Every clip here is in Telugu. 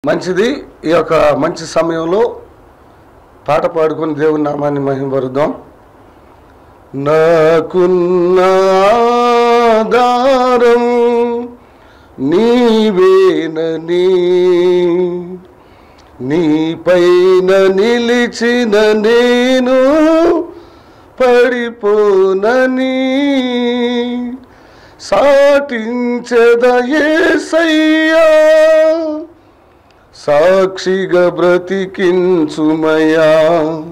మంచిది. ఈ యొక్క మంచి సమయంలో పాట పాడుకొని దేవుని నామాన్ని మహిమపరుద్దాం. నాకున్న ఆధారం నీవేనని, నీపైన నిలిచిన నేను పడిపోనని, సాటించెద యేసయ్యా సాక్షిగా బ్రతికించుమయ్యా,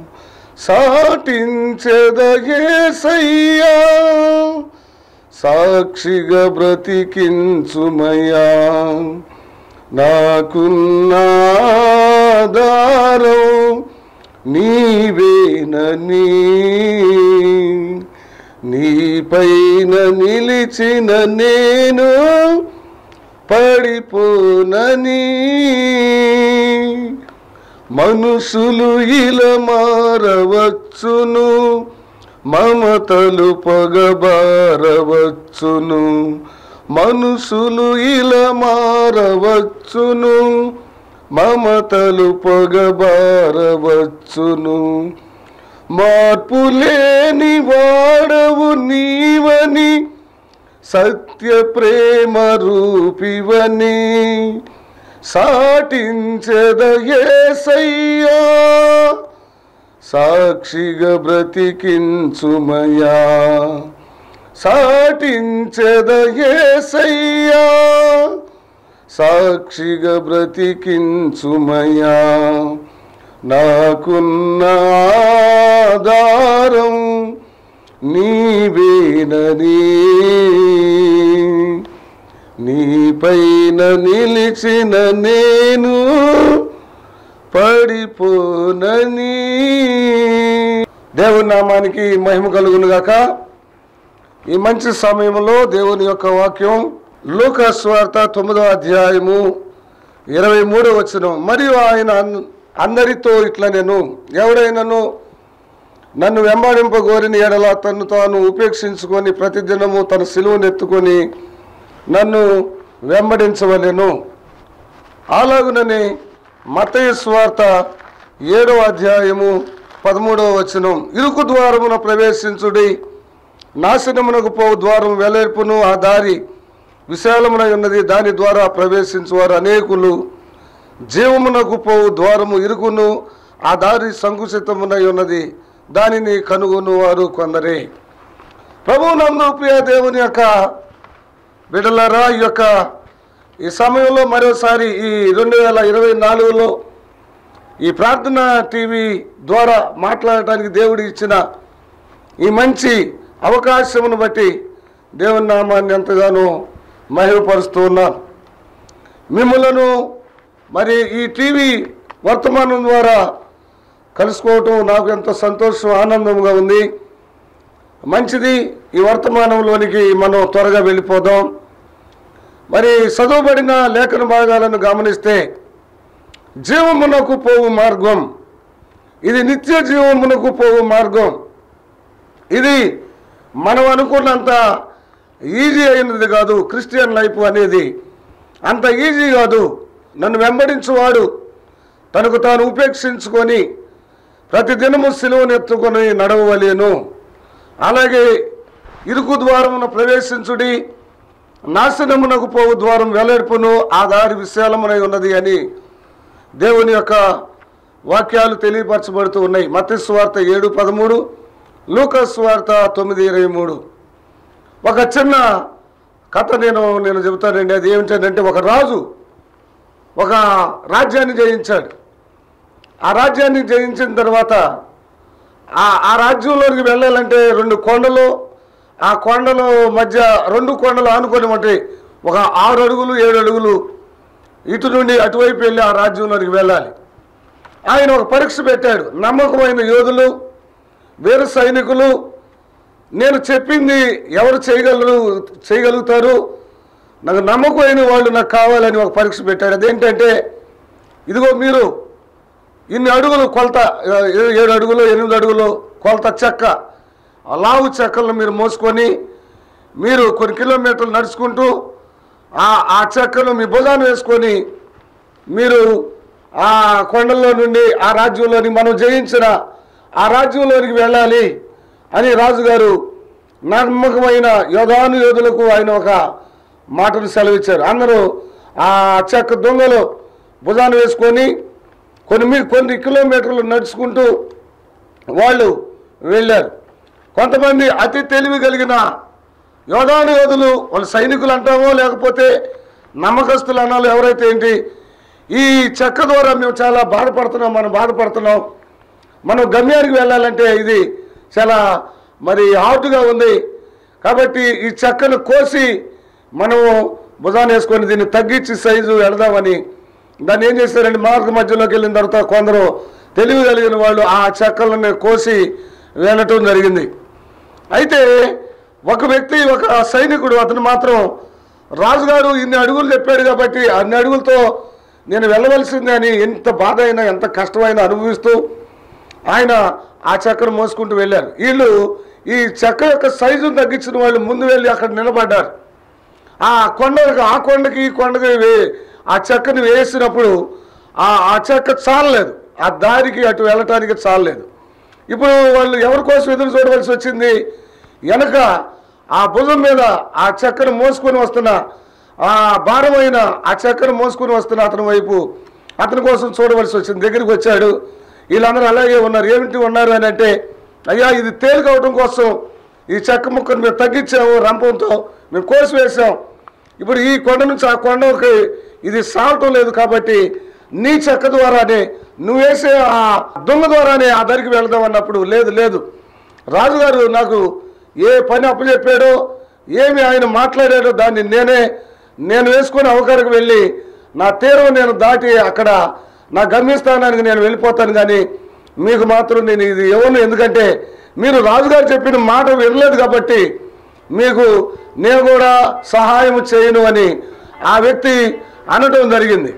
సాటించెద యేసయ్యా సాక్షిగా బ్రతికించుమయ్యా. నాకున్న ఆధారం నీవేనని, నీపైన నిలిచిన నేను పడిపోనని, మనుషులు ఇలా మారవచ్చును, మమతలు పగబారవచ్చును, మనుషులు ఇలా మారవచ్చును, మమతలు పగబారవచ్చును, మార్పు లేని వాడవు నీవని, సత్య ప్రేమ రూపివని, సాటించెద యేసయ్యా సాక్షిగా బ్రతికించుమయ్యా, సాటించెద యేసయ్యా సాక్షిగా బ్రతికించుమయ్యా. నాకున్న ఆధారం నీవేనని, నీపైన నిలిచిన నేను పడిపోనని. దేవుని నామానికి మహిమ కలుగును గాక. ఈ మంచి సమయంలో దేవుని యొక్క వాక్యం లూకా సువార్త 9వ అధ్యాయము 23వ వచనం. మరియు ఆయన అందరితో ఇట్లా, నేను ఎవడైనాను నన్ను వెంబడింపగోరిన ఎడల తను తాను ఉపేక్షించుకొని ప్రతిదినము తన సిలువను ఎత్తుకొని నన్ను వెంబడించవలెను. అలాగునని మత్తయి సువార్త 7వ అధ్యాయము 13వ వచనం. ఇరుకు ద్వారమున ప్రవేశించుడి, నాశనమునకు పోవు ద్వారం వెడల్పును, ఆ దారి విశాలమునై ఉన్నది, దాని ద్వారా ప్రవేశించువారు అనేకులు. జీవమునకు పోవు ద్వారము ఇరుకును, ఆ దారి సంకుచితమునై ఉన్నది, దానిని కనుగొను వారు కొందరే. ప్రభువునందు ప్రియ దేవుని యొక్క బిడ్డలారా, ఈ సమయంలో మరోసారి ఈ 2024లో ఈ ప్రార్థన టీవీ ద్వారా మాట్లాడటానికి దేవుడు ఇచ్చిన ఈ మంచి అవకాశమును బట్టి దేవుని నామాన్ని ఎంతగానో మహిమపరుస్తూ ఉన్నాను. మిమ్మలను మరి ఈ టీవీ వర్తమానం ద్వారా కలుసుకోవటం నాకు ఎంతో సంతోషం, ఆనందంగా ఉంది. మంచిది. ఈ వర్తమానంలోనికి మనం త్వరగా వెళ్ళిపోదాం. మరి చదువుబడిన లేఖన భాగాలను గమనిస్తే, జీవమునకు పోవు మార్గం, ఇది నిత్య జీవమునకు పోవు మార్గం. ఇది మనం అనుకున్నంత ఈజీ అయినది కాదు. క్రిస్టియన్ లైఫ్ అనేది అంత ఈజీ కాదు. నన్ను వెంబడించువాడు తనకు తాను ఉపేక్షించుకొని ప్రతిదినము సిలువను ఎత్తుకొని నడవవలెను. అలాగే ఇరుకు ద్వారమున ప్రవేశించుడి, నాశనమునకు పోవు ద్వారం వెడల్పును, ఆ దారి విశాలమునై ఉన్నది అని దేవుని యొక్క వాక్యాలు తెలియపరచబడుతూ ఉన్నాయి. మత్తయి సువార్త 7:13, లూకా సువార్త 9:23. ఒక చిన్న కథ నేను చెబుతానండి. అది ఏమిటంటే, ఒక రాజు ఒక రాజ్యాన్ని జయించాడు. ఆ రాజ్యాన్ని జయించిన తర్వాత ఆ రాజ్యంలోకి వెళ్ళాలంటే 2 కొండలు, ఆ కొండల మధ్య 2 కొండలు ఆనుకొని ఉంటాయి. ఒక 6 అడుగులు 7 అడుగులు ఇటు నుండి అటువైపు వెళ్ళి ఆ రాజ్యంలోకి వెళ్ళాలి. ఆయన ఒక పరీక్ష పెట్టాడు. నమ్మకమైన యోధులు, వీర సైనికులు, నేను చెప్పింది ఎవరు చేయగలుగుతారు, నాకు నమ్మకమైన వాళ్ళు నాకు కావాలని ఒక పరీక్ష పెట్టాడు. అదేంటంటే, ఇదిగో మీరు ఇన్ని అడుగులు కొలత, 7 అడుగులు 8 అడుగులు కొలత చెక్క, లావు చెక్కలను మీరు మోసుకొని మీరు కొన్ని కిలోమీటర్లు నడుచుకుంటూ ఆ చెక్కను మీ భుజాన్ని వేసుకొని మీరు ఆ కొండల్లో నుండి ఆ రాజ్యంలోని మనం జయించిన ఆ రాజ్యంలోనికి వెళ్ళాలి అని రాజుగారు నమ్మకమైన యోధులకు ఆయన ఒక మాటను సెలవిచ్చారు. అందరూ ఆ చెక్క దొంగలు భుజాన వేసుకొని కొన్ని కిలోమీటర్లు నడుచుకుంటూ వాళ్ళు వెళ్ళారు. కొంతమంది అతి తెలివి కలిగిన యోధులు, వాళ్ళు సైనికులు అంటామో లేకపోతే నమ్మకస్తులు అనాలో ఎవరైతే ఏంటి, ఈ చెక్క ద్వారా మేము చాలా బాధపడుతున్నాం, మనం గమ్యానికి వెళ్ళాలంటే ఇది చాలా హార్డ్గా ఉంది, కాబట్టి ఈ చెక్కను కోసి మనము భుజాన్ని వేసుకొని దీన్ని తగ్గించి సైజు వెళదామని దాన్ని ఏం చేశారంటే మార్గ మధ్యలోకి వెళ్ళిన తర్వాత కొందరు తెలివి కలిగిన వాళ్ళు ఆ చెక్కలను కోసి వెళ్ళటం జరిగింది. అయితే ఒక వ్యక్తి, ఒక సైనికుడు, అతను మాత్రం రాజుగారు ఇన్ని అడుగులు చెప్పాడు కాబట్టి అన్ని అడుగులతో నేను వెళ్ళవలసిందే అని ఎంత బాధ అయినా ఎంత కష్టమైనా అనుభవిస్తూ ఆయన ఆ చెక్కను మోసుకుంటూ వెళ్ళారు. వీళ్ళు ఈ చెక్క యొక్క సైజును తగ్గించిన వాళ్ళు ముందు వెళ్ళి అక్కడ నిలబడ్డారు. ఆ కొండకి ఈ కొండకి ఆ చెక్కను వేసినప్పుడు ఆ చెక్క చాలలేదు, ఆ దారికి అటు వెళ్ళటానికి చాలలేదు. ఇప్పుడు వాళ్ళు ఎవరి కోసం ఎదురు చూడవలసి వచ్చింది? వెనక ఆ భుజం మీద ఆ చెక్కను మోసుకొని వస్తున్న ఆ భారమైన ఆ చెక్కను మోసుకొని వస్తున్న అతని వైపు అతని కోసం చూడవలసి వచ్చింది. దగ్గరికి వచ్చాడు. వీళ్ళందరూ అలాగే ఉన్నారు. ఏమిటి ఉన్నారు అని అంటే, అయ్యా ఇది తేలికవటం కోసం ఈ చెక్క ముక్కను మేము తగ్గించాము, రంపంతో మేము కోసి వేసాం, ఇప్పుడు ఈ కొండ నుంచి ఆ కొండకి ఇది సాగటం లేదు కాబట్టి నీ చెక్క ద్వారానే నువ్వు వేసే ఆ దొంగ ద్వారానే ఆ దరికి వెళదాం అన్నప్పుడు, లేదు రాజుగారు నాకు ఏ పని అప్పచెప్పాడో ఏమి ఆయన మాట్లాడాడో దాన్ని నేను వేసుకొని అవకాశం వెళ్ళి నా తీరం నేను దాటి అక్కడ నా గమ్యస్థానానికి నేను వెళ్ళిపోతాను, కానీ మీకు మాత్రం నేను ఇది ఇవ్వను, ఎందుకంటే మీరు రాజుగారు చెప్పిన మాట వినలేదు కాబట్టి మీకు నేను కూడా సహాయం చేయను అని ఆ వ్యక్తి అనటం జరిగింది.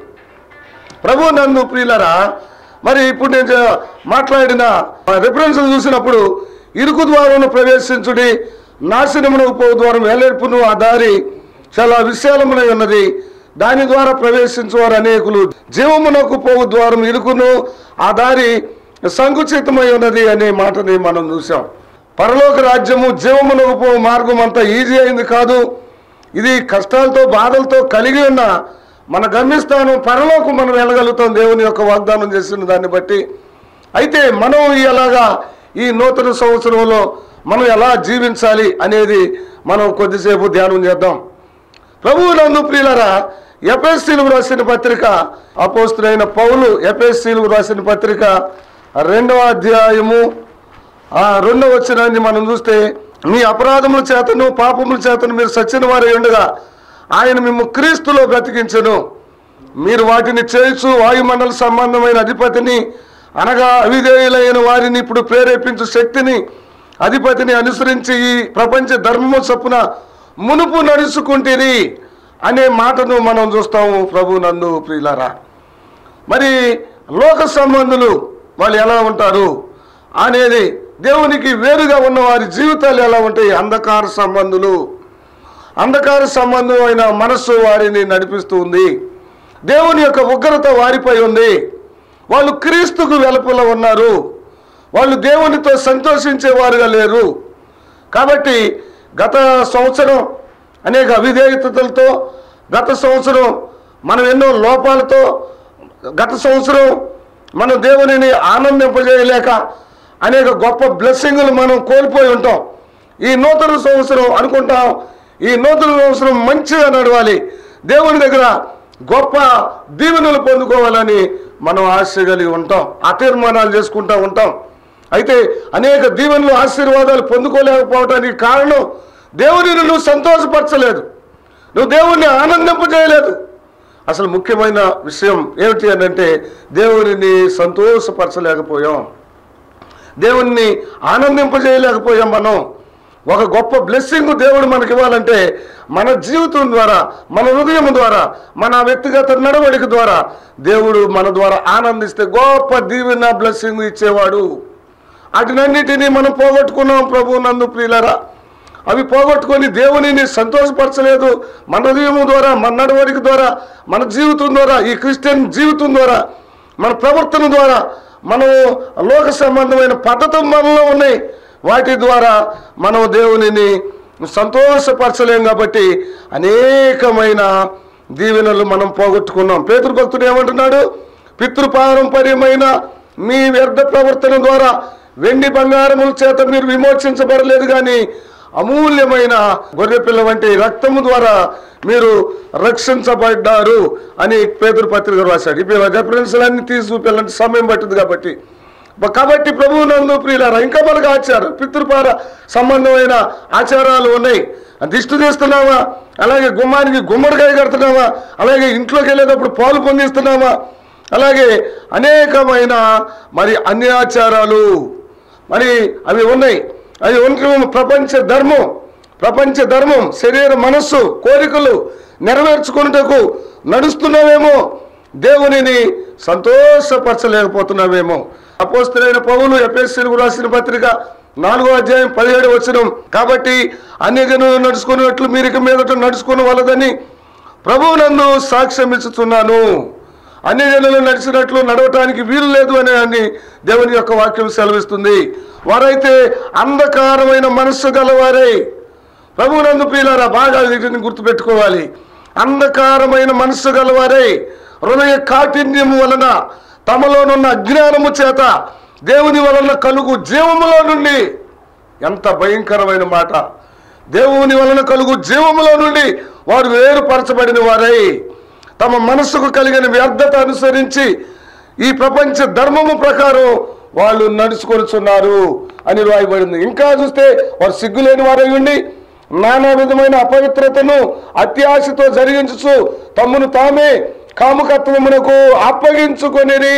ప్రభు నందు ప్రియులరా, మరి ఇప్పుడు నేను మాట్లాడిన రిఫరెన్స్ చూసినప్పుడు ఇరుకు ద్వారం ప్రవేశించుడి, నాశనమునకు పోవు ద్వారం వేలేర్పును, ఆ దారి చాలా విశాలమునై ఉన్నది, దాని ద్వారా ప్రవేశించువారు అనేకులు, జీవమునకు పోవు ద్వారం ఇరుకును, ఆ దారి సంకుచితమై ఉన్నది అనే మాటని మనం చూసాం. పరలోక రాజ్యము జీవమునకు పోవు మార్గం అంత ఈజీ అయింది కాదు. ఇది కష్టాలతో బాధలతో కలిగి ఉన్న మన గమ్యస్థానం పరలోకం మనం వెళ్ళగలుగుతాం దేవుని యొక్క వాగ్దానం చేసిన దాన్ని బట్టి. అయితే మనం ఎలాగా ఈ నూతన సంవత్సరంలో మనం ఎలా జీవించాలి అనేది మనం కొద్దిసేపు ధ్యానం చేద్దాం. ప్రభువు నందు ప్రియులరా, ఎఫెసీయులకు రాసిన పత్రిక, అపోస్తలుడైన పౌలు ఎఫెసీయులకు రాసిన పత్రిక 2వ అధ్యాయము 2వ వచనాన్ని మనం చూస్తే, మీ అపరాధముల చేతను పాపముల చేతను మీరు సచ్చిన వారై ఉండగా ఆయన మిమ్ము క్రీస్తులో బ్రతికించెను. మీరు వాటిని చేయించు వాయుమండల సంబంధమైన అధిపతిని, అనగా అవిధేయులైన వారిని ఇప్పుడు ప్రేరేపించు శక్తిని, అధిపతిని అనుసరించి ఈ ప్రపంచ ధర్మము చొప్పున మునుపు నడుచుకుంటేది అనే మాటను మనం చూస్తాము. ప్రభు నందు ప్రియులారా, మరి లోక సంబంధులు వాళ్ళు ఎలా ఉంటారు అనేది, దేవునికి వేరుగా ఉన్న వారి జీవితాలు ఎలా ఉంటాయి? అంధకార సంబంధమైన మనస్సు వారిని నడిపిస్తూ ఉంది. దేవుని యొక్క ఉగ్రత వారిపై ఉంది. వాళ్ళు క్రీస్తుకు వెలుపల ఉన్నారు. వాళ్ళు దేవునితో సంతోషించేవారుగా లేరు. కాబట్టి గత సంవత్సరం అనేక అవిధేయతలతో, గత సంవత్సరం మనం ఎన్నో లోపాలతో, గత సంవత్సరం మనం దేవునిని ఆనందింపజేయలేక అనేక గొప్ప బ్లెస్సింగ్లు మనం కోల్పోయి ఉంటాం. ఈ నూతన సంవత్సరం అనుకుంటాం, ఈ నూతన సంవత్సరం మంచిగా నడవాలి, దేవుని దగ్గర గొప్ప దీవెనలు పొందుకోవాలని మనం ఆశ కలిగి ఉంటాం, ఆ తీర్మానాలు చేసుకుంటూ ఉంటాం. అయితే అనేక దీవెనలు ఆశీర్వాదాలు పొందుకోలేకపోవడానికి కారణం దేవునిని నువ్వు సంతోషపరచలేదు, నువ్వు దేవుణ్ణి ఆనందింపజేయలేదు. అసలు ముఖ్యమైన విషయం ఏమిటి అని అంటే, దేవునిని సంతోషపరచలేకపోయాం, దేవుణ్ణి ఆనందింపజేయలేకపోయాం. మనం ఒక గొప్ప బ్లెస్సింగ్ దేవుడు మనకి ఇవ్వాలంటే మన జీవితం ద్వారా, మన హృదయం ద్వారా, మన వ్యక్తిగత నడవడిక ద్వారా దేవుడు మన ద్వారా ఆనందిస్తే గొప్ప దీవెన బ్లెస్సింగ్ ఇచ్చేవాడు. వాటినన్నిటినీ మనం పోగొట్టుకున్నాం. ప్రభు నందు ప్రియులరా, అవి పోగొట్టుకొని దేవునిని సంతోషపరచలేదు. మన హృదయం ద్వారా, మన నడవడిక ద్వారా, మన జీవితం ద్వారా, ఈ క్రిస్టియన్ జీవితం ద్వారా, మన ప్రవర్తన ద్వారా, మనం లోక సంబంధమైన పద్ధతులు మనలో ఉన్నాయి. వాటి ద్వారా మనం దేవునిని సంతోషపరచలేం. కాబట్టి అనేకమైన దీవెనలు మనం పోగొట్టుకున్నాం. పేతురు భక్తుడు ఏమంటున్నాడు? పితృపారంపర్యమైన మీ వ్యర్థ ప్రవర్తన ద్వారా వెండి బంగారముల చేత మీరు విమోచించబడలేదు, కానీ అమూల్యమైన గొర్రెపిల్ల వంటి రక్తము ద్వారా మీరు రక్షించబడ్డారు అని పేతురు పత్రిక రాశాడు. ఇప్పుడు రెఫరెన్స్లన్నీ తీసి చూపించాలంటే సమయం పట్టుద్ది. కాబట్టి ప్రభువు నందు ప్రియులారా, ఇంకా మనకు ఆచారం, పితృపార సంబంధమైన ఆచారాలు ఉన్నాయి. దిష్టి తీస్తున్నావా, అలాగే గుమ్మానికి గుమ్మడికాయ కడుతున్నావా, అలాగే ఇంట్లోకి వెళ్ళేటప్పుడు పాలు పొందిస్తున్నావా, అలాగే అనేకమైన మరి అన్ని ఆచారాలు మరి అవి ఉన్నాయి. అవి ఉండటం ప్రపంచ ధర్మం శరీర మనస్సు కోరికలు నెరవేర్చుకున్నటకు నడుస్తున్నావేమో, దేవునిని సంతోషపరచలేకపోతున్నావేమో. అపోస్తలుడైన పౌలు ఎఫెసీయులకు రాసిన పత్రిక 4వ అధ్యాయం 17వ వచనం, కాబట్టి అన్యజనులు నడుచుకున్నట్లు మీరు ఇక మీదట నడుచుకుని వలదని ప్రభువునందు సాక్ష్యం ఇచ్చుతున్నాను. అన్యజనులు నడిచినట్లు నడవటానికి వీలు లేదు అని దేవుని యొక్క వాక్యం సెలవిస్తుంది. వారైతే అంధకారమైన మనస్సు గలవారై, ప్రభువునందు ప్రియులారా బాగా వీటిని గుర్తుపెట్టుకోవాలి. అంధకారమైన మనస్సు గలవారై హృదయ కాఠిన్యము వలన తమలోనున్న అజ్ఞానము చేత దేవుని వలన కలుగు జీవములో నుండి, ఎంత భయంకరమైన మాట, దేవుని వలన కలుగు జీవములో నుండి వారు వేరుపరచబడిన వారై తమ మనస్సుకు కలిగిన వ్యర్థత అనుసరించి ఈ ప్రపంచ ధర్మము ప్రకారం వాళ్ళు నడుచుకొనిచున్నారు అని రాయబడింది. ఇంకా చూస్తే వారు సిగ్గులేని వారై ఉండి నానా విధమైన అపవిత్రతను అత్యాశతో జరిగించు తమ్మును తామే కాముకత్వమునకు అప్పగించుకొనిరి.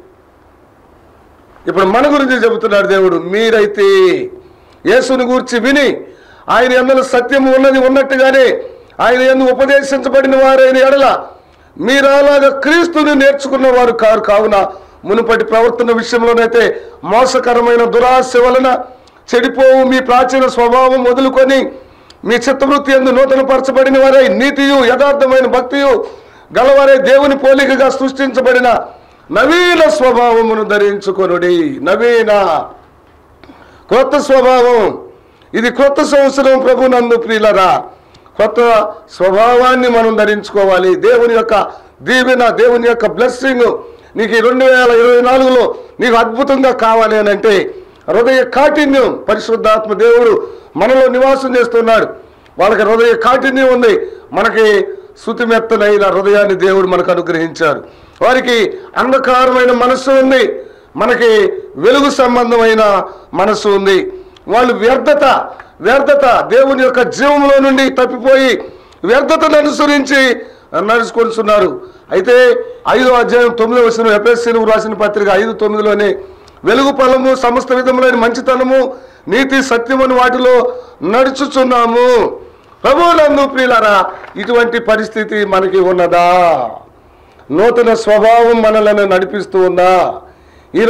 ఇప్పుడు మన గురించి చెబుతున్నాడు దేవుడు. మీరైతే యేసుని గూర్చి విని ఆయన యందు సత్యము ఉన్నది ఉన్నట్టుగానే ఆయన యందు ఉపదేశించబడిన వారైన ఎడల మీరు అలాగా క్రీస్తుని నేర్చుకున్న వారు కారు. కావున మునుపటి ప్రవర్తన విషయంలోనైతే మోసకరమైన దురాశ వలన చెడిపోవు మీ ప్రాచీన స్వభావం వదులుకొని మీ చిత్తవృత్తి యందు నూతన పరచబడిన వారై నీతియు యథార్థమైన భక్తియు గలవారే దేవుని పోలికగా సృష్టించబడిన నవీన స్వభావమును ధరించుకొనుడి. నవీన క్రొత్త స్వభావం, ఇది క్రొత్త సంవత్సరం ప్రభునందు ప్రియులరా. కొత్త స్వభావాన్ని మనం ధరించుకోవాలి. దేవుని యొక్క దీవెన, దేవుని యొక్క బ్లెస్సింగ్ నీకు 2024లో నీకు అద్భుతంగా కావాలి అని అంటే హృదయ కాఠిన్యం, పరిశుద్ధాత్మ దేవుడు మనలో నివాసం చేస్తున్నాడు. వాళ్ళకి హృదయ కాఠిన్యం ఉంది. మనకి శృతిమెత్తనైన హృదయాన్ని దేవుడు మనకు అనుగ్రహించారు. వారికి అంధకారమైన మనస్సు ఉంది, మనకి వెలుగు సంబంధమైన మనస్సు ఉంది. వాళ్ళు వ్యర్థత దేవుని యొక్క జీవంలో నుండి తప్పిపోయి వ్యర్థతను అనుసరించి నడుచుకొస్తున్నారు. అయితే 5వ అధ్యాయం 9వ వచనం ఎఫెసీయులకు రాసిన పత్రిక 5:9లోనే వెలుగు ఫలము సమస్త విధములైన మంచితనము నీతి సత్యమును వాటిలో నడుచుచున్నాము. ప్రభువునందు ప్రియులారా, ఇటువంటి పరిస్థితి మనకి ఉన్నదా? నూతన స్వభావం మనలను నడిపిస్తూ ఉందా? ఈ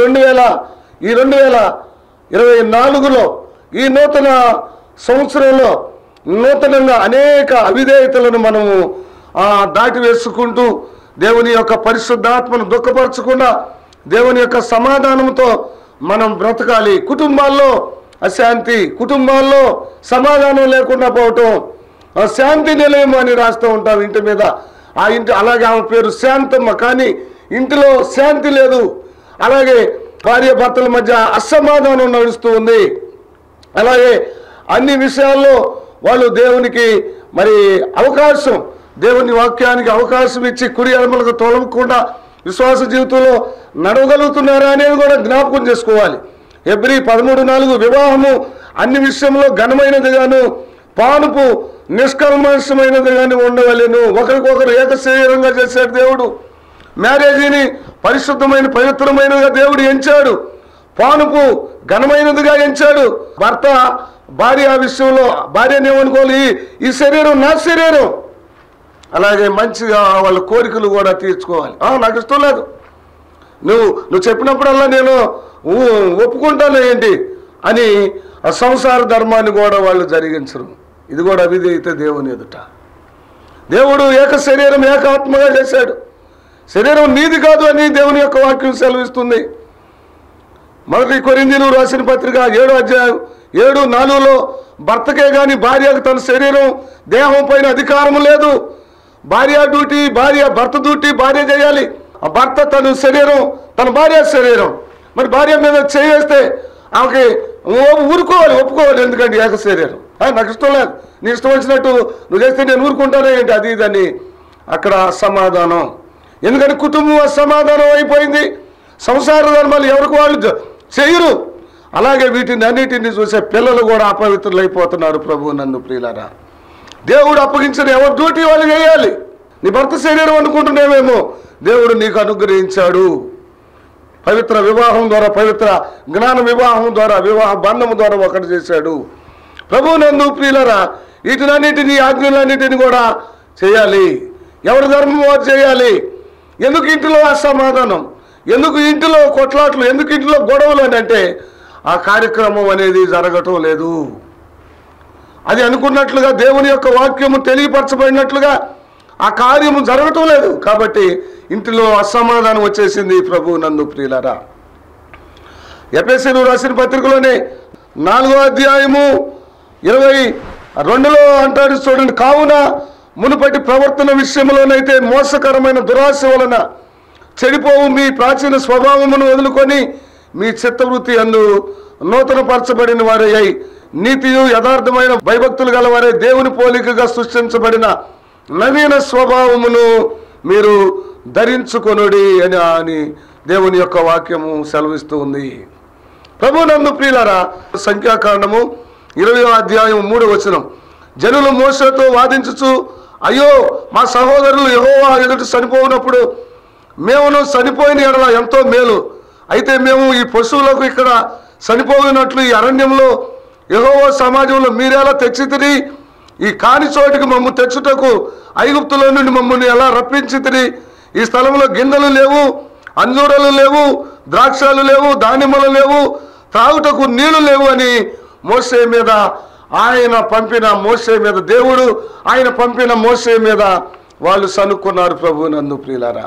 2024లో ఈ నూతన సంవత్సరంలో నూతనంగా అనేక అవిధేయతలను మనము దాటి వేసుకుంటూ దేవుని యొక్క పరిశుద్ధాత్మను దుఃఖపరచకుండా దేవుని యొక్క సమాధానంతో మనం బ్రతకాలి. కుటుంబాల్లో అశాంతి, కుటుంబాల్లో సమాధానం లేకుండా పోవటం, శాంతి నిలయం అని రాస్తూ ఉంటాం ఇంటి మీద. ఆ ఇంటి అలాగే ఆమె పేరు శాంతమ్మ, కానీ ఇంటిలో శాంతి లేదు. అలాగే భార్య భర్తల మధ్య అసమాధానం నడుస్తూ ఉంది. అలాగే అన్ని విషయాల్లో వాళ్ళు దేవునికి మరి అవకాశం, దేవుని వాక్యానికి అవకాశం ఇచ్చి కుడి ఎడమలకు తొలగకుండా విశ్వాస జీవితంలో నడవగలుగుతున్నారా అనేది కూడా జ్ఞాపకం చేసుకోవాలి. హెబ్రీ 13:4 వివాహము అన్ని విషయంలో ఘనమైనదిగాను పానుపు నిష్కల్మషమైనదిగాను ఉండవలెను. ఒకరికొకరు ఏక శరీరంగా చేశాడు దేవుడు. మ్యారేజీని పరిశుద్ధమైన పవిత్రమైనదిగా దేవుడు ఎంచాడు. పానుపు ఘనమైనదిగా ఎంచాడు. భర్త భార్య విషయంలో భార్యని ఏమనుకోవాలి, ఈ శరీరం నా శరీరం, అలాగే మంచిగా వాళ్ళ కోరికలు కూడా తీర్చుకోవాలి. నాకు ఇష్టం లేదు, నువ్వు చెప్పినప్పుడల్లా నేను ఒప్పుకుంటాను ఏంటి అని ఆ సంసార ధర్మాన్ని కూడా వాళ్ళు జరిగించరు. ఇది కూడా అవిధేయత దేవుని ఎదుట. దేవుడు ఏక శరీరం ఏక ఆత్మగా చేశాడు. శరీరం నీది కాదు అని దేవుని యొక్క వాక్యం సెలవిస్తుంది. మొదటి కొరింథీయులకు రాసిన పత్రిక 7వ అధ్యాయం 7:4 భర్తకే గాని భార్యకు తన శరీరం దేహం పైన అధికారం లేదు. భార్య డ్యూటీ భర్త డ్యూటీ భార్య చేయాలి. ఆ భర్త తన శరీరం తన భార్య శరీరం. మరి భార్య మీద చేస్తే ఆమెకి ఊరుకోవాలి, ఒప్పుకోవాలి. ఎందుకంటే ఏక శరీరం. నాకు ఇష్టం లేదు, నీ ఇష్టం వచ్చినట్టు నువ్వు చేస్తే నేను ఊరుకుంటానే ఏంటి అది ఇదని అక్కడ అసమాధానం. ఎందుకంటే కుటుంబం అసమాధానం అయిపోయింది. సంసార ధర్మాలు ఎవరికి వాళ్ళు చేయరు. అలాగే వీటిని అన్నిటిని చూసే పిల్లలు కూడా అపవిత్రులు అయిపోతున్నారు. ప్రభు నందు ప్రియులారా, దేవుడు అప్పగించిన ఎవరి డ్యూటీ వాళ్ళు చేయాలి. నీ భర్త శరీరం అనుకుంటున్నావేమో, దేవుడు నీకు అనుగ్రహించాడు. పవిత్ర వివాహం ద్వారా, పవిత్ర జ్ఞాన వివాహం ద్వారా, వివాహ బంధము ద్వారా ఒకటి చేశాడు. ప్రభు నందు ప్రియులారా, వీటినన్నిటిని ఆజ్ఞలన్నిటిని కూడా చేయాలి. ఎవరి ధర్మం వారు చేయాలి. ఎందుకు ఇంటిలో అసమాధానం, ఎందుకు ఇంటిలో కొట్లాట్లు, ఎందుకు ఇంటిలో గొడవలు అని అంటే ఆ కార్యక్రమం అనేది జరగటం లేదు. అది అనుకున్నట్లుగా దేవుని యొక్క వాక్యము తెలియపరచబడినట్లుగా ఆ కార్యము జరగటం లేదు. కాబట్టి ఇంటిలో అసమాధానం వచ్చేసింది. ప్రభు నందు ప్రియులారా, ఎఫెసీయులకు రాసిన పత్రికలోనే 4వ అధ్యాయము 22లో అంటాడు చూడండి, కావున మునుపటి ప్రవర్తన విషయంలోనైతే మోసకరమైన దురాశ వలన చెడిపోవు మీ ప్రాచీన స్వభావమును వదులుకొని మీ చిత్తవృత్తి అందు నూతన పరచబడిన వారై నీతియు యథార్థమైన భయభక్తులు గలవారే దేవుని పోలికగా సృష్టించబడిన నవీన స్వభావమును మీరు ధరించుకొనుడి అని దేవుని యొక్క వాక్యము సెలవిస్తూ ఉంది. ప్రభునందు ప్రియులారా, సంఖ్యాకాండము 20వ అధ్యాయం 3వ వచనం, జనులు మోషేతో వాదించుచు, అయ్యో మా సహోదరులు యెహోవా ఎదుట చనిపోయినప్పుడు మేమును చనిపోయిన ఎడల ఎంతో మేలు. అయితే మేము ఈ పశువులకు ఇక్కడ చనిపోయినట్లు ఈ అరణ్యంలో యెహోవా సమాజంలో మీరెలా తెచ్చితిరి? ఈ కాని చోటికి మమ్ము తెచ్చుటకు ఐగుప్తులో నుండి మమ్మల్ని ఎలా రప్పించితిరి? ఈ స్థలంలో గింజలు లేవు, అంజూరలు లేవు, ద్రాక్షలు లేవు, దానిమ్మలు లేవు, త్రాగుటకు నీళ్లు లేవు అని మోషే మీద ఆయన పంపిన మోషే మీద దేవుడు ఆయన పంపిన మోషే మీద వాళ్ళు సనుక్కున్నారు. ప్రభు నందు ప్రియులారా,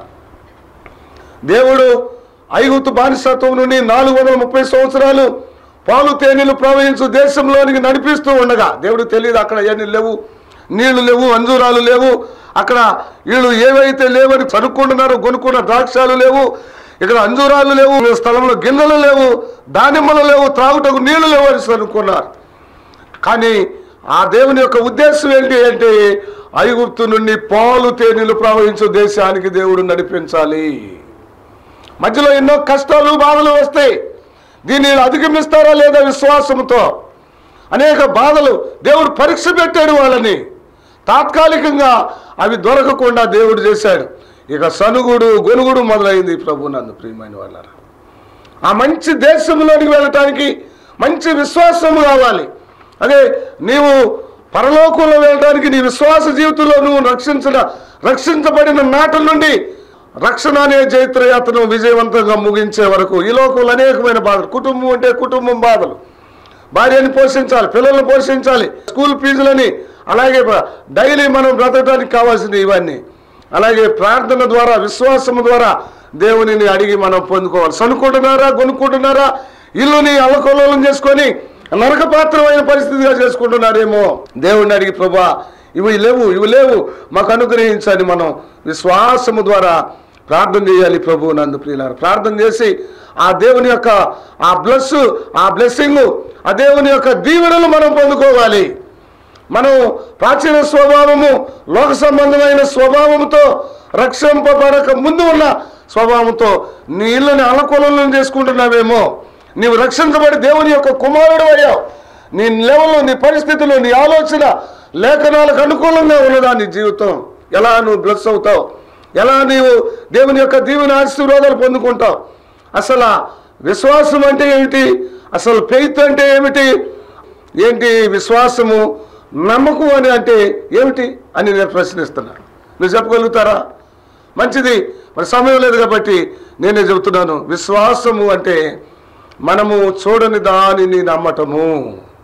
దేవుడు ఐగుప్తు బానిసత్వం నుండి 430 సంవత్సరాలు పాలు తేనెలు ప్రవహించు దేశంలోనికి నడిపిస్తూ ఉండగా దేవుడు తెలియదు అక్కడ ఏమీ లేవు, నీళ్లు లేవు, అంజూరాలు లేవు, అక్కడ వీళ్ళు ఏవైతే లేవని చనుక్కుంటున్నారో కొనుక్కున్న ద్రాక్షాలు లేవు, ఇక్కడ అంజూరాలు లేవు, స్థలంలో గిన్నెలు లేవు, దానిమ్మలు లేవు, త్రాగుటకు నీళ్లు లేవు అని చనుక్కున్నారు. కానీ ఆ దేవుని యొక్క ఉద్దేశం ఏంటి అంటే ఐగుప్తు నుండి పాలు తేనెలు ప్రవహించు దేశానికి దేవుడు నడిపించాలి. మధ్యలో ఎన్నో కష్టాలు బాధలు వస్తాయి. దీన్ని అధిగమిస్తారా లేదా విశ్వాసంతో? అనేక బాధలు దేవుడు పరీక్ష పెట్టాడు వాళ్ళని. తాత్కాలికంగా అవి దొరకకుండా దేవుడు చేశాడు. ఇక సనుగుడు గొనుగుడు మొదలైంది. ప్రభు నందు ప్రియమైన వాళ్ళారా, ఆ మంచి దేశంలోనికి వెళ్ళటానికి మంచి విశ్వాసము కావాలి. అదే నీవు పరలోకంలో వెళ్ళడానికి నీ విశ్వాస జీవితంలో నువ్వు రక్షించబడిన నాటి నుండి రక్షణ అనే జైత్రయాత్రను విజయవంతంగా ముగించే వరకు ఈ లోకంలో అనేకమైన బాధలు. కుటుంబం అంటే కుటుంబం బాధలు, భార్యని పోషించాలి, పిల్లల్ని పోషించాలి, స్కూల్ ఫీజులని, అలాగే డైలీ మనం బ్రతకడానికి కావాల్సింది ఇవన్నీ. అలాగే ప్రార్థన ద్వారా విశ్వాసము ద్వారా దేవునిని అడిగి మనం పొందుకోవాలి. సనుకుంటున్నారా, కొనుక్కుంటున్నారా, ఇల్లుని అల్లకొల్లోలం చేసుకొని నరకపాత్రమైన పరిస్థితిగా చేసుకుంటున్నారేమో. దేవుడిని అడిగి ప్రభా ఇవి లేవు మాకు అనుగ్రహించని మనం విశ్వాసము ద్వారా ప్రార్థన చేయాలి. ప్రభు నందు ప్రియులారా, ప్రార్థన చేసి ఆ దేవుని యొక్క ఆ బ్లెస్సింగ్ ఆ దేవుని యొక్క దీవెనలు మనం పొందుకోవాలి. మనం ప్రాచీన స్వభావము లోక సంబంధమైన స్వభావంతో రక్షింపబడక ముందు ఉన్న స్వభావంతో నీ ఇళ్ళని అలకొలను చేసుకుంటున్నావేమో. నీవు రక్షించబడి దేవుని యొక్క కుమారుడు అయ్యావు. నీ లెవెల్లో, నీ పరిస్థితులు, నీ ఆలోచన లేఖనాలకు అనుకూలంగా ఉన్నదా నీ జీవితం? ఎలా నువ్వు బ్లెస్ అవుతావు? ఎలా నీవు దేవుని యొక్క దీవెన ఆశీర్వాదాలు పొందుకుంటావు? అసలు విశ్వాసం అంటే ఏమిటి? అసలు ఫెయిత్ అంటే ఏంటి విశ్వాసము, నమ్మకం అని అంటే ఏమిటి అని నేను ప్రశ్నిస్తున్నాను. మీరు చెప్పగలుగుతారా? మంచిది, మరి సమయం లేదు కాబట్టి నేనే చెబుతున్నాను. విశ్వాసము అంటే మనము చూడని దానిని నమ్మటము.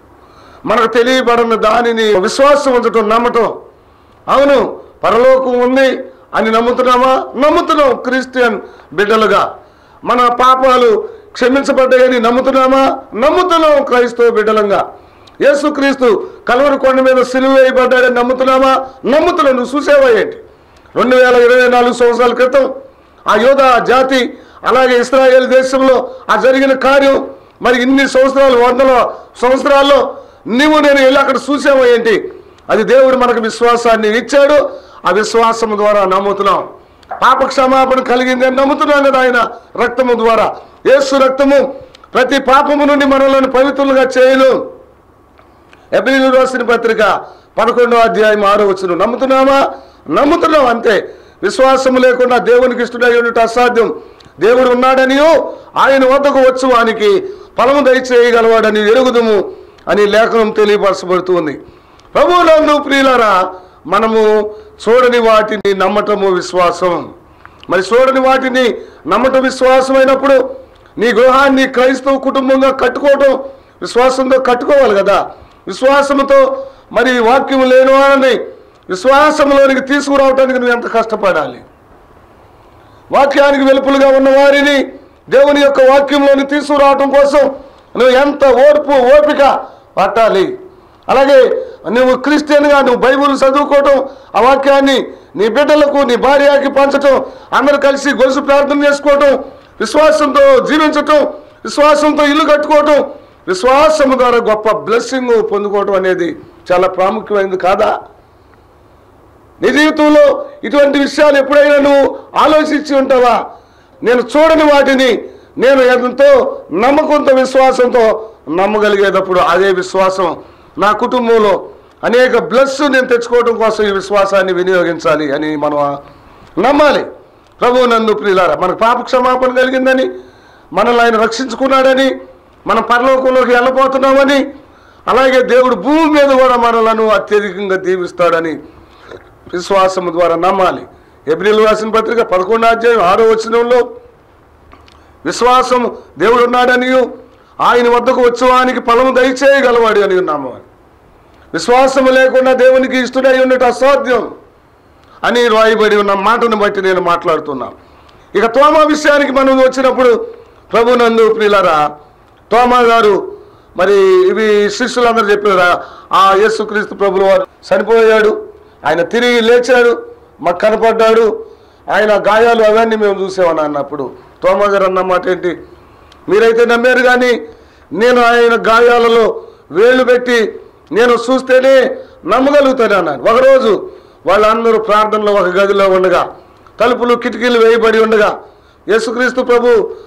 మనకు తెలియబడిన దానిని విశ్వాసం ఉంచటం, నమ్మటం. అవును, పరలోకం ఉంది అని నమ్ముతున్నామా? నమ్ముతున్నాం. క్రిస్టియన్ బిడ్డలుగా మన పాపాలు క్షమించబడ్డాయని నమ్ముతున్నామా? నమ్ముతున్నాం. క్రైస్తవ బిడ్డలంగా యేసుక్రీస్తు కల్వరి కొండ మీద సిలువ వేయబడ్డాడని నమ్ముతున్నామా? నమ్ముతున్నాం. నువ్వు చూసేవా ఏంటి? 2024 సంవత్సరాల క్రితం ఆ యోధా జాతి, అలాగే ఇశ్రాయేల్ దేశంలో ఆ జరిగిన కార్యం, మరి ఇన్ని సంవత్సరాలు, 100 సంవత్సరాల్లో నీవు నేను వెళ్ళి అక్కడ చూసావా ఏంటి? అది దేవుడు మనకు విశ్వాసాన్ని ఇచ్చాడు. ఆ విశ్వాసం ద్వారా నమ్ముతున్నాం. పాప క్షమాపణ కలిగింది అని నమ్ముతున్నాం కదా ఆయన రక్తము ద్వారా. యేసు రక్తము ప్రతి పాపము నుండి మనల్ని పవిత్రులుగా చేయను. హెబ్రీయులకు రాసిన పత్రిక 11వ అధ్యాయం 6వ వచనం. నమ్ముతున్నామా? నమ్ముతున్నాం. అంతే. విశ్వాసం లేకుండా దేవునికి ఇష్టడై ఉండట అసాధ్యం. దేవుడు ఉన్నాడనియో ఆయన వద్దకు వచ్చు వానికి ఫలము దయచేయగలవాడని ఎరుగుదుము అని లేఖనం తెలియపరచబడుతుంది. ప్రభువునందు ప్రియులారా, మనము చూడని వాటిని నమ్మటము విశ్వాసం. మరి చూడని వాటిని నమ్మటం విశ్వాసం అయినప్పుడు నీ గృహాన్ని క్రైస్తవ కుటుంబంగా కట్టుకోవటం విశ్వాసంతో కట్టుకోవాలి కదా. విశ్వాసంతో మరి వాక్యం లేని వారిని విశ్వాసంలోనికి తీసుకురావటానికి నువ్వు ఎంత కష్టపడాలి. వాక్యానికి వెలుపులుగా ఉన్న వారిని దేవుని యొక్క వాక్యంలోని తీసుకురావటం కోసం నువ్వు ఎంత ఓపిక పట్టాలి. అలాగే నువ్వు క్రిస్టియన్గా నువ్వు బైబిల్ చదువుకోవటం, ఆ వాక్యాన్ని నీ బిడ్డలకు, నీ భార్యకి పంచటం, అందరు కలిసి గొలుసు ప్రార్థన చేసుకోవటం, విశ్వాసంతో జీవించటం, విశ్వాసంతో ఇల్లు కట్టుకోవటం, విశ్వాసం ద్వారా గొప్ప బ్లెస్సింగ్ పొందుకోవటం అనేది చాలా ప్రాముఖ్యమైనది కాదా? నీ జీవితంలో ఇటువంటి విషయాలు ఎప్పుడైనా నువ్వు ఆలోచించి ఉంటావా? నేను చూడని వాటిని నేను ఎంతో నమ్మకంతో, విశ్వాసంతో నమ్మగలిగేటప్పుడు అదే విశ్వాసం నా కుటుంబంలో అనేక బ్లెస్ నేను తెచ్చుకోవడం కోసం ఈ విశ్వాసాన్ని వినియోగించాలి అని మనం నమ్మాలి. ప్రభువు నందు ప్రియులారా, మనకు పాప క్షమాపణ కలిగిందని, మనల్ని ఆయన రక్షించుకున్నాడని, మనం పరలోకంలోకి వెళ్ళబోతున్నామని, అలాగే దేవుడు భూమి మీద కూడా మనలను అత్యధికంగా దీవిస్తాడని విశ్వాసం ద్వారా నమ్మాలి. హెబ్రీయులకు రాసిన పత్రిక 11వ అధ్యాయం 6వ వచనంలో విశ్వాసం దేవుడు ఉన్నాడనియు ఆయన వద్దకు వచ్చేవానికి ఫలము దయచేయగలవాడు అని నమ్మాలి. విశ్వాసం లేకుండా దేవునికి ఇష్టడై ఉండటం అసాధ్యం అని రాయబడి ఉన్న మాటను బట్టి నేను మాట్లాడుతున్నాను. ఇక తోమా విషయానికి మనం వచ్చినప్పుడు, ప్రభునందు ప్రియులారా, తోమా గారు మరి ఇవి శిష్యులందరూ చెప్పారా, ఆ యేసుక్రీస్తు ప్రభువు వారు చనిపోయాడు, ఆయన తిరిగి లేచాడు, మాకు కనపడ్డాడు, ఆయన గాయాలు అవన్నీ మేము చూసామని అన్నప్పుడు తోమా గారు అన్నమాట ఏంటి? మీరైతే నమ్మారు కానీ నేను ఆయన గాయాలలో వేళ్ళు పెట్టి నేను చూస్తేనే నమ్మగలుగుతాను అన్నాను. ఒకరోజు వాళ్ళందరూ ప్రార్థనలో ఒక గదిలో ఉండగా, తలుపులు కిటికీలు వేయబడి ఉండగా, యేసుక్రీస్తు ప్రభు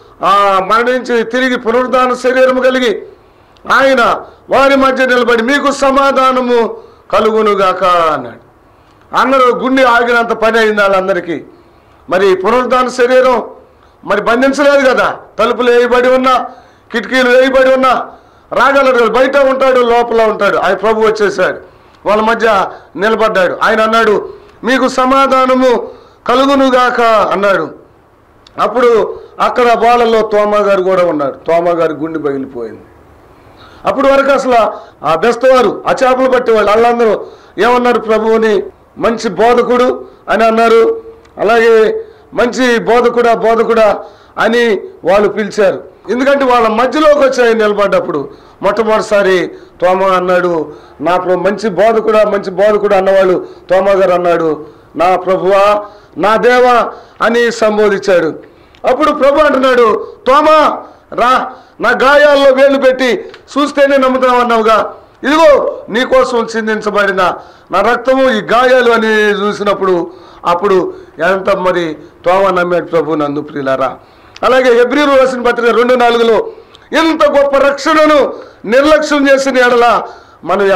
మరణించి తిరిగి పునరుద్ధాన శరీరము కలిగి ఆయన వారి మధ్య నిలబడి మీకు సమాధానము కలుగునుగాక అన్నాడు. అందరూ గుండె ఆగినంత పని అయింది వాళ్ళందరికీ. మరి పునరుద్ధాన శరీరం మరి బంధించలేదు కదా, తలుపులు వేయబడి ఉన్నా, కిటికీలు వేయబడి ఉన్నా రాగలడు కదా, బయట ఉంటాడు, లోపల ఉంటాడు. ఆయన ప్రభు వచ్చేసాడు, వాళ్ళ మధ్య నిలబడ్డాడు. ఆయన అన్నాడు మీకు సమాధానము కలుగునుగాక అన్నాడు. అప్పుడు అక్కడ వాళ్ళలో తోమా గారు కూడా ఉన్నాడు. తోమా గారి గుండె పగిలిపోయింది. అప్పుడు వరకు అసలు ఆ బెస్తవారు, ఆ చేపలు పట్టేవాళ్ళు వాళ్ళందరూ ఏమన్నారు? ప్రభువుని మంచి బోధకుడు అని అన్నారు. అలాగే మంచి బోధకుడా అని వాళ్ళు పిలిచారు. ఎందుకంటే వాళ్ళ మధ్యలోకి వచ్చి ఆయన నిలబడ్డప్పుడు మొట్టమొదటిసారి తోమా అన్నాడు, నా మంచి బోధకుడు అన్నవాళ్ళు తోమా గారు అన్నాడు, నా ప్రభువా నా దేవా అని సంబోధించాడు. అప్పుడు ప్రభు అంటున్నాడు, తోమా రా, నా గాయాల్లో వేలు పెట్టి చూస్తేనే నమ్ముతున్నావు అన్నావుగా, ఇదిగో నీకోసం చిందించబడిన నా రక్తము ఈ గాయాలు అని చూసినప్పుడు అప్పుడు ఎంత మరి తోమా నమ్మాడు ప్రభు నందు ప్రియులారా. అలాగే హెబ్రీయులకు రాసిన పత్రిక 2:4 ఇంత గొప్ప రక్షణను నిర్లక్ష్యం చేసిన ఎడల మనం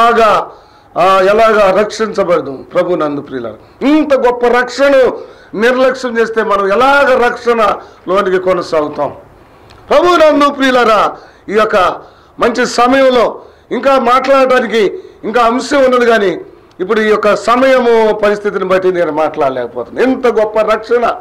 ఎలాగా రక్షించబడదు ప్రభు నందు ప్రియులారా. ఇంత గొప్ప రక్షణ నిర్లక్ష్యం చేస్తే మనం ఎలాగ రక్షణలోనికి కొనసాగుతాం? ప్రభు నందు ప్రియులారా, ఈ యొక్క మంచి సమయంలో ఇంకా మాట్లాడడానికి ఇంకా అంశం ఉన్నది, కానీ ఇప్పుడు ఈ యొక్క సమయము పరిస్థితిని బట్టి నేను మాట్లాడలేకపోతున్నాను.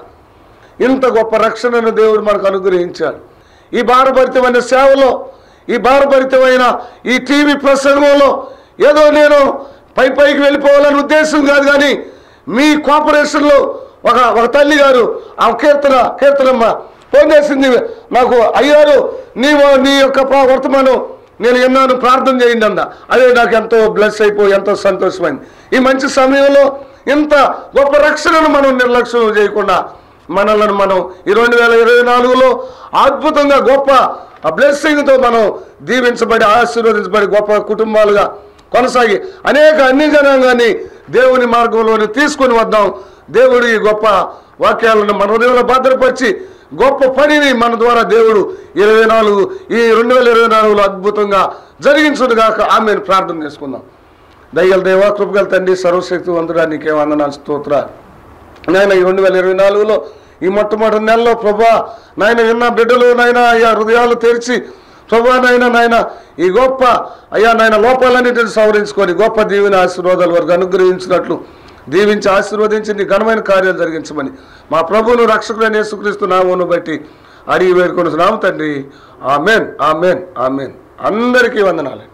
ఇంత గొప్ప రక్షణను దేవుడు మనకు అనుగ్రహించాడు. ఈ భారభరితమైన సేవలో ఈ భారభరితమైన ఈ టీవీ ప్రసంగంలో ఏదో నేను పైకి వెళ్ళిపోవాలని ఉద్దేశం కాదు, కానీ మీ కోఆపరేషన్లో ఒక తల్లి గారు ఆ కీర్తనమ్మ ఫోన్ చేసింది నాకు, అయ్యారు నీ యొక్క వర్తమానం నేను విన్నాను, ప్రార్థన చేయండి అన్న. అదే నాకు ఎంతో బ్లెస్ అయిపోయి ఎంతో సంతోషమైంది. ఈ మంచి సమయంలో ఇంత గొప్ప రక్షణను మనం నిర్లక్ష్యం చేయకుండా మనల్ని మనం ఈ 2024లో అద్భుతంగా గొప్ప బ్లెస్సింగ్తో మనం దీవించబడి ఆశీర్వదించబడి గొప్ప కుటుంబాలుగా కొనసాగి అనేక అన్ని జనాంగాన్ని దేవుని మార్గంలోని తీసుకొని వద్దాం. దేవుడు ఈ గొప్ప వాక్యాలను మన హృదయంలో భద్రపరిచి గొప్ప పనిని మన ద్వారా దేవుడు 2024లో అద్భుతంగా జరిగించుడుగాక. ఆమెను ప్రార్థన చేసుకుందాం. దయగల దేవా, కృపగల తండ్రి, సర్వశక్తివంతుడా, నీకే వందనాలు, స్తోత్రాలు నాయన. ఈ 2024లో ఈ మొట్టమొదటి నెలలో ప్రభా నాయన విన్న బిడ్డలు నాయన అయ్యా హృదయాలు తెరిచి ప్రభా నాయన ఈ గొప్ప అయ్యా నాయన లోపాలన్నింటిని సవరించుకొని గొప్ప దీవెన ఆశీర్వాదాలు వారికి అనుగ్రహించినట్లు దీవించి ఆశీర్వదించి నీ ఘనమైన కార్యాలు జరిగించమని మా ప్రభువును రక్షకుడైన యేసుక్రీస్తు నామమును బట్టి అడిగి వేడుకొనుచున్నాము తండ్రి. ఆమేన్, ఆమేన్, ఆమేన్. అందరికీ వందనాలు.